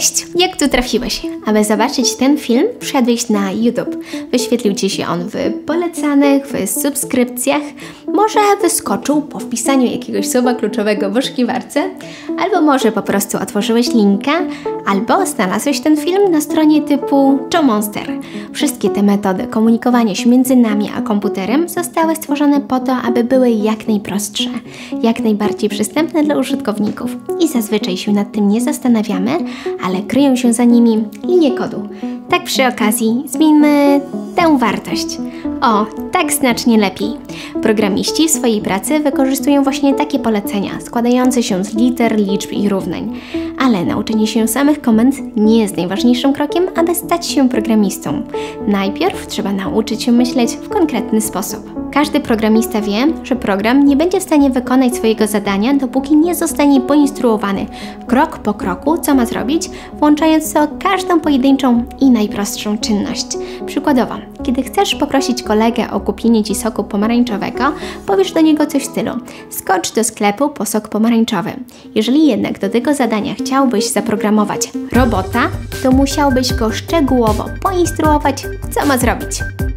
Cześć! Jak tu trafiłeś? Aby zobaczyć ten film, wszedłeś na YouTube. Wyświetlił Ci się on w polecanych, w subskrypcjach, może wyskoczył po wpisaniu jakiegoś słowa kluczowego w wyszukiwarce, albo może po prostu otworzyłeś linka, albo znalazłeś ten film na stronie typu JoMonster. Wszystkie te metody komunikowania się między nami a komputerem zostały stworzone po to, aby były jak najprostsze, jak najbardziej przystępne dla użytkowników i zazwyczaj się nad tym nie zastanawiamy, ale kryją się za nimi linie kodu. Tak przy okazji zmieńmy tę wartość. O, tak znacznie lepiej. Programiści w swojej pracy wykorzystują właśnie takie polecenia, składające się z liter, liczb i równań. Ale nauczenie się samych komend nie jest najważniejszym krokiem, aby stać się programistą. Najpierw trzeba nauczyć się myśleć w konkretny sposób. Każdy programista wie, że program nie będzie w stanie wykonać swojego zadania, dopóki nie zostanie poinstruowany krok po kroku, co ma zrobić, włączając w to każdą pojedynczą i najprostszą czynność. Przykładowo, kiedy chcesz poprosić kolegę o kupienie Ci soku pomarańczowego, powiesz do niego coś w stylu: skocz do sklepu po sok pomarańczowy. Jeżeli jednak do tego zadania chciałbyś zaprogramować robota, to musiałbyś go szczegółowo poinstruować, co ma zrobić.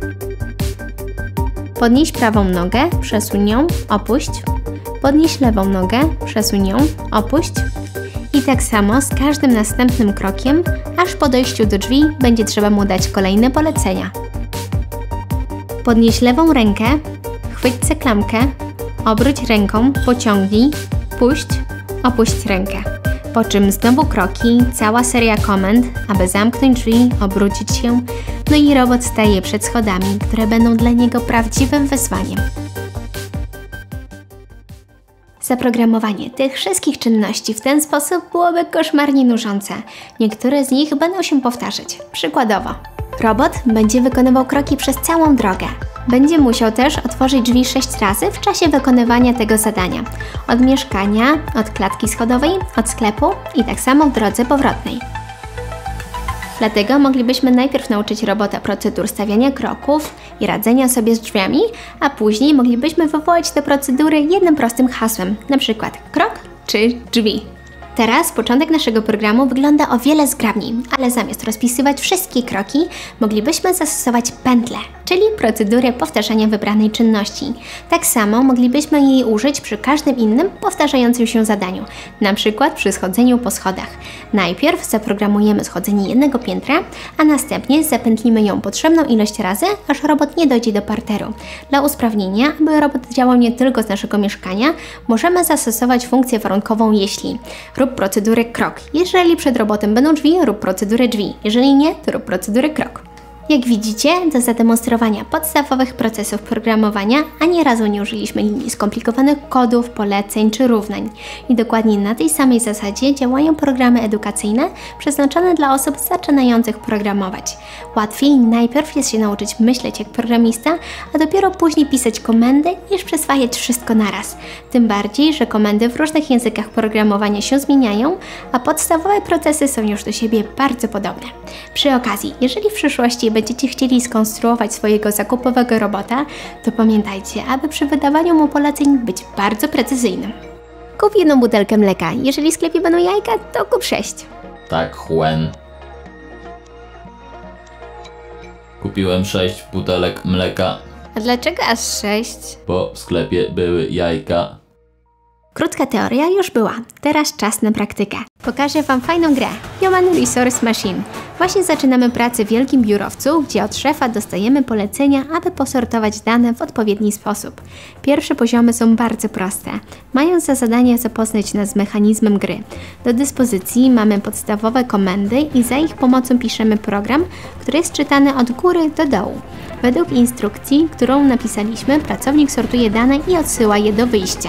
Podnieś prawą nogę, przesuń ją, opuść. Podnieś lewą nogę, przesuń ją, opuść. I tak samo z każdym następnym krokiem, aż po dojściu do drzwi będzie trzeba mu dać kolejne polecenia. Podnieś lewą rękę, chwyć za klamkę, obróć ręką, pociągnij, puść, opuść rękę. Po czym znowu kroki, cała seria komend, aby zamknąć drzwi, obrócić się, no i robot staje przed schodami, które będą dla niego prawdziwym wyzwaniem. Zaprogramowanie tych wszystkich czynności w ten sposób byłoby koszmarnie nużące. Niektóre z nich będą się powtarzać. Przykładowo, robot będzie wykonywał kroki przez całą drogę. Będzie musiał też otworzyć drzwi 6 razy w czasie wykonywania tego zadania. Od mieszkania, od klatki schodowej, od sklepu i tak samo w drodze powrotnej. Dlatego moglibyśmy najpierw nauczyć robota procedur stawiania kroków i radzenia sobie z drzwiami, a później moglibyśmy wywołać te procedury jednym prostym hasłem, np. krok czy drzwi. Teraz początek naszego programu wygląda o wiele zgrabniej, ale zamiast rozpisywać wszystkie kroki, moglibyśmy zastosować pętlę, czyli procedurę powtarzania wybranej czynności. Tak samo moglibyśmy jej użyć przy każdym innym powtarzającym się zadaniu, np. przy schodzeniu po schodach. Najpierw zaprogramujemy schodzenie jednego piętra, a następnie zapętlimy ją potrzebną ilość razy, aż robot nie dojdzie do parteru. Dla usprawnienia, aby robot działał nie tylko z naszego mieszkania, możemy zastosować funkcję warunkową jeśli. Rób procedurę krok. Jeżeli przed robotem będą drzwi, rób procedurę drzwi. Jeżeli nie, to rób procedurę krok. Jak widzicie, do zademonstrowania podstawowych procesów programowania ani razu nie użyliśmy linii skomplikowanych kodów, poleceń czy równań. I dokładnie na tej samej zasadzie działają programy edukacyjne przeznaczone dla osób zaczynających programować. Łatwiej najpierw jest się nauczyć myśleć jak programista, a dopiero później pisać komendy, niż przyswajać wszystko naraz. Tym bardziej, że komendy w różnych językach programowania się zmieniają, a podstawowe procesy są już do siebie bardzo podobne. Przy okazji, jeżeli w przyszłości będziecie chcieli skonstruować swojego zakupowego robota, to pamiętajcie, aby przy wydawaniu mu poleceń być bardzo precyzyjnym. Kup jedną butelkę mleka, jeżeli w sklepie będą jajka, to kup 6. Tak, Huen. Kupiłem 6 butelek mleka. A dlaczego aż 6? Bo w sklepie były jajka. Krótka teoria już była, teraz czas na praktykę. Pokażę Wam fajną grę Human Resource Machine. Właśnie zaczynamy pracę w wielkim biurowcu, gdzie od szefa dostajemy polecenia, aby posortować dane w odpowiedni sposób. Pierwsze poziomy są bardzo proste. Mają za zadanie zapoznać nas z mechanizmem gry. Do dyspozycji mamy podstawowe komendy i za ich pomocą piszemy program, który jest czytany od góry do dołu. Według instrukcji, którą napisaliśmy, pracownik sortuje dane i odsyła je do wyjścia.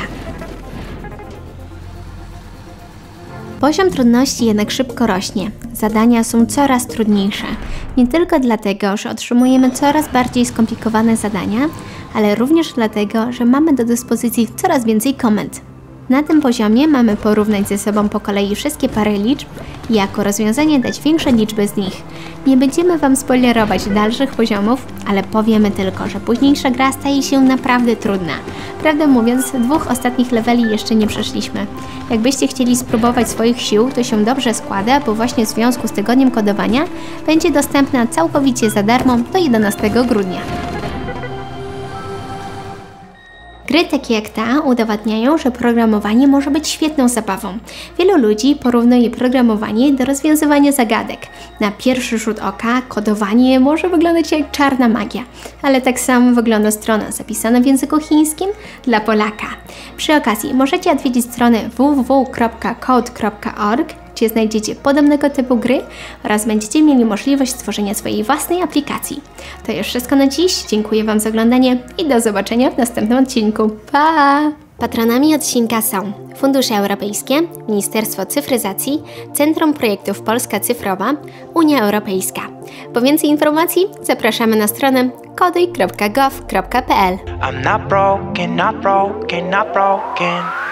Poziom trudności jednak szybko rośnie. Zadania są coraz trudniejsze. Nie tylko dlatego, że otrzymujemy coraz bardziej skomplikowane zadania, ale również dlatego, że mamy do dyspozycji coraz więcej komend. Na tym poziomie mamy porównać ze sobą po kolei wszystkie pary liczb i jako rozwiązanie dać większe liczby z nich. Nie będziemy Wam spoilerować dalszych poziomów, ale powiemy tylko, że późniejsza gra staje się naprawdę trudna. Prawdę mówiąc, 2 ostatnich leveli jeszcze nie przeszliśmy. Jakbyście chcieli spróbować swoich sił, to się dobrze składa, bo właśnie w związku z tygodniem kodowania będzie dostępna całkowicie za darmo do 11 grudnia. Gry takie jak ta udowadniają, że programowanie może być świetną zabawą. Wielu ludzi porównuje programowanie do rozwiązywania zagadek. Na pierwszy rzut oka kodowanie może wyglądać jak czarna magia, ale tak samo wygląda strona zapisana w języku chińskim dla Polaka. Przy okazji możecie odwiedzić stronę www.code.org, gdzie znajdziecie podobnego typu gry oraz będziecie mieli możliwość stworzenia swojej własnej aplikacji. To już wszystko na dziś. Dziękuję Wam za oglądanie i do zobaczenia w następnym odcinku. Pa! Patronami odcinka są Fundusze Europejskie, Ministerstwo Cyfryzacji, Centrum Projektów Polska Cyfrowa, Unia Europejska. Po więcej informacji zapraszamy na stronę koduj.gov.pl. I'm not broken, not broken, not broken.